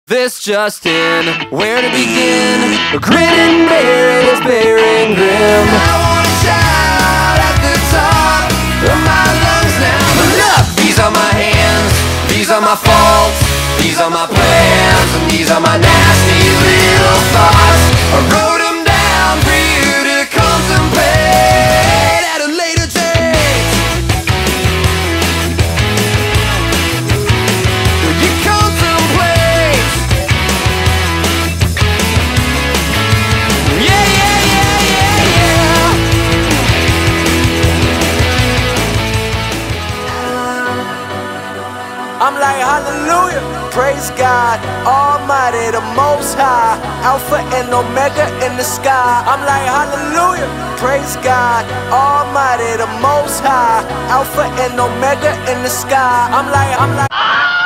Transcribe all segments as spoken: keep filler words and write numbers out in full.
This just in, where to begin? A grin and bear it is bearing grim. I wanna shout at the top of my lungs now. But look, these are my hands, these are my faults, these are my plans, and these are my nasty little thoughts. I wrote them down for you to contemplate at a later date. You contemplate. Yeah, yeah, yeah, yeah, yeah. I'm like hallelujah, praise God Almighty, the Most High, Alpha and Omega in the sky. I'm like hallelujah, praise God Almighty, the Most High, Alpha and Omega in the sky. I'm like, I'm like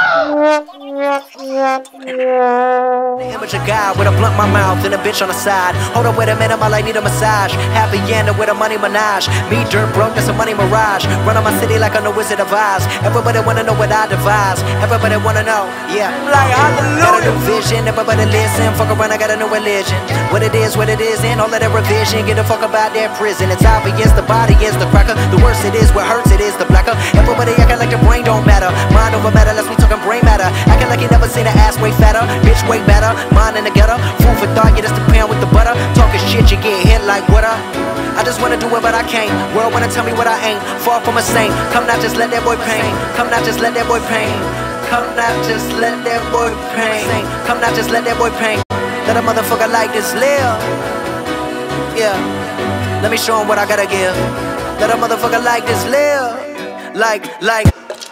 the image of God with a blunt in my mouth and a bitch on the side. Hold up, wait a minute, my life need a massage. Happy ending with a money menage. Me dirt broke, that's a money mirage. Run on my city like I'm the Wizard of Oz. Everybody wanna know what I devise. Everybody wanna know, yeah. Like hallelujah. Got a new vision, everybody listen. Fuck around, I got a new religion. What it is, what it is, and all of that revision. Get the fuck about that prison. It's obvious, the body is the cracker. The worse it is, what hurts it is the blacker. Everybody acting like their brain don't matter. Mind over matter, let's be talking brain matter. Acting like you never seen an ass way fatter. Bitch way better, mind in the gutter. Food for thought, yeah, that's the pan with the butter. Talking shit, you get hit like water. I just wanna do it, but I can't. World wanna tell me what I ain't. Far from a saint. Come now, just let that boy pain. Come now, just let that boy pain. Come now, just let that boy pain. Come now, just let that boy pain. Let a motherfucker like this live. Yeah. Let me show him what I gotta give. Let a motherfucker like this live. Like, like.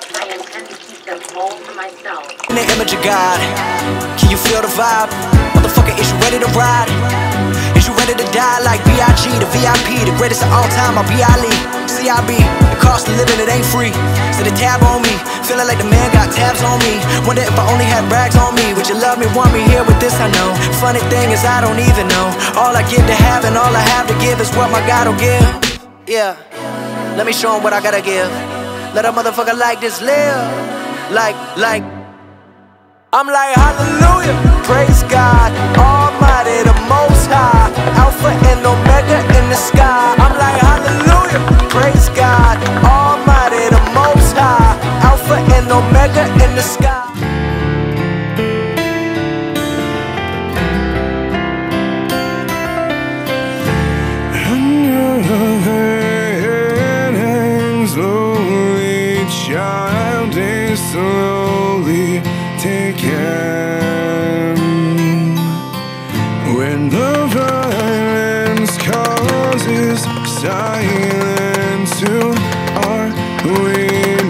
In the image of God, can you feel the vibe? Motherfucker, is you ready to ride? Is you ready to die like B I G, the V I P, the greatest of all time, my B I L E, C I B, the cost of living, it ain't free. So the tab on me, feeling like the man got tabs on me. Wonder if I only had rags on me. Would you love me, want me here with this, I know. Funny thing is I don't even know. All I give to have and all I have to give is what my God will give. Yeah, let me show him what I gotta give. Let a motherfucker like this live. Like, like I'm like hallelujah, praise God Almighty, the Most High, Alpha and Omega in the sky. I'm like hallelujah, praise God Almighty, the Most High, Alpha and Omega in the sky. Slowly, child is slowly taken. When the violence causes silence, who are we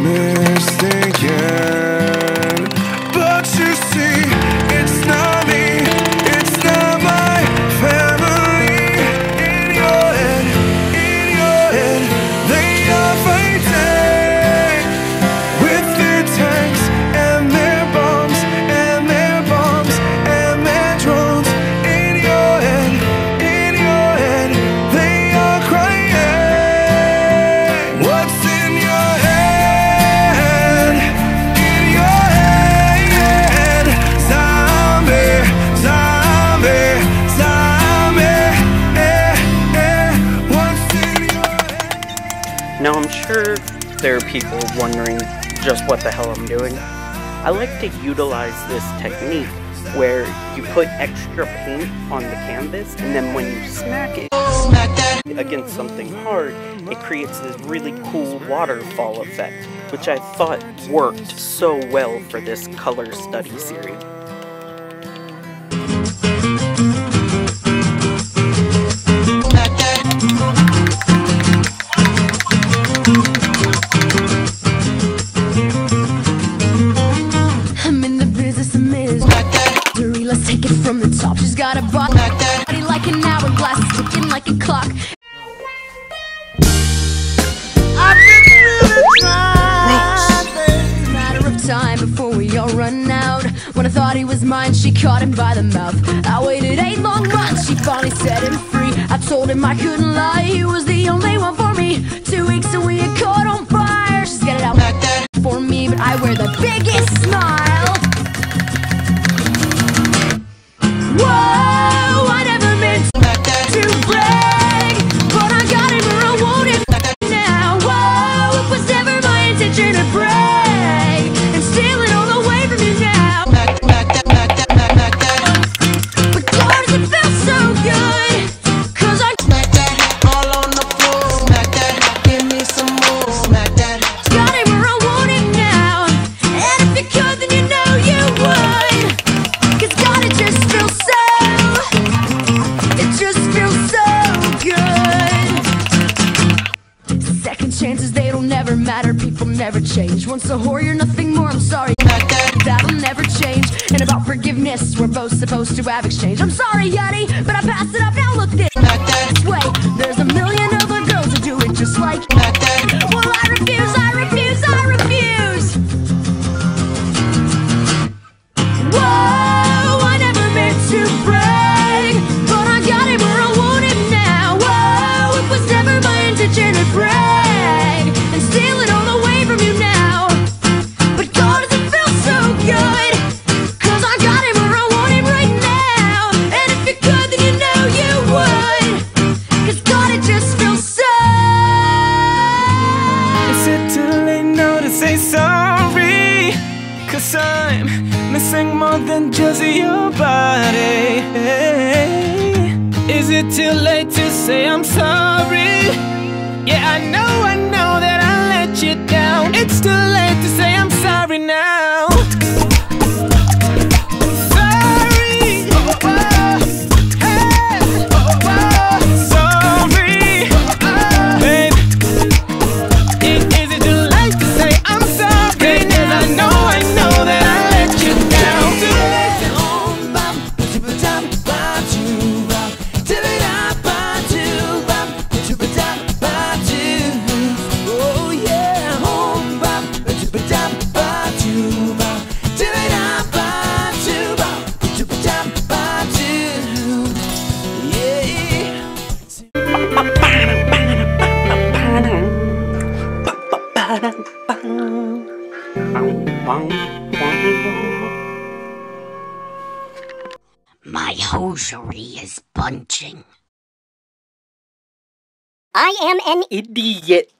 mistaken? But you see, it's not me, it's not my family. In your head, in your head, they are fighting with their tanks and their bombs and their bombs and their drones. In your head, in your head, they are crying. What's in your head? In your head, zombie, zombie, zombie. Eh, eh. What's in your head? Now I'm sure there are people wondering just what the hell I'm doing. I like to utilize this technique where you put extra paint on the canvas and then when you smack it against something hard, it creates this really cool waterfall effect, which I thought worked so well for this color study series. I'm in the business of misery. Let's take it from the top. She's got a body like an hourglass, ticking like a clock. I've been really trying. It's a matter of time before we all run out. When I thought he was mine, she caught him by the mouth. I waited eight long months, she finally set him free. I told him I couldn't lie, he was the only one for me. Two weeks and we had caught on fire. She's got it out for me, but I wear the biggest smile. people never change. Once a whore, you're nothing more, I'm sorry. That'll never change. And about forgiveness, we're both supposed to have exchange. I'm sorry, Yeti, but I passed it up, now look this way. There's a million other girls who do it just like that. Well, I refuse, I refuse, I refuse. Whoa, I never meant to brag, but I got him where I want him now. Whoa, it was never my intention to brag and steal it all away from you now. But God, does it feel so good, 'cause I got him where I want him right now. And if you could, then you know you would, 'cause God, it just feels so. Is it too late now to say sorry? 'Cause I'm missing more than just your body. Is it too late to say I'm sorry? Yeah, I know, I know that I let you down. It's too late to say I'm sorry now. Sorry. Oh, oh, hey. Oh, oh, sorry. Oh, babe. Is, is it too late to say I'm sorry? 'Cause I know, I know that I let you down. Too late to own bum. Oh yeah, home bum. My hosiery is bunching. I am an idiot.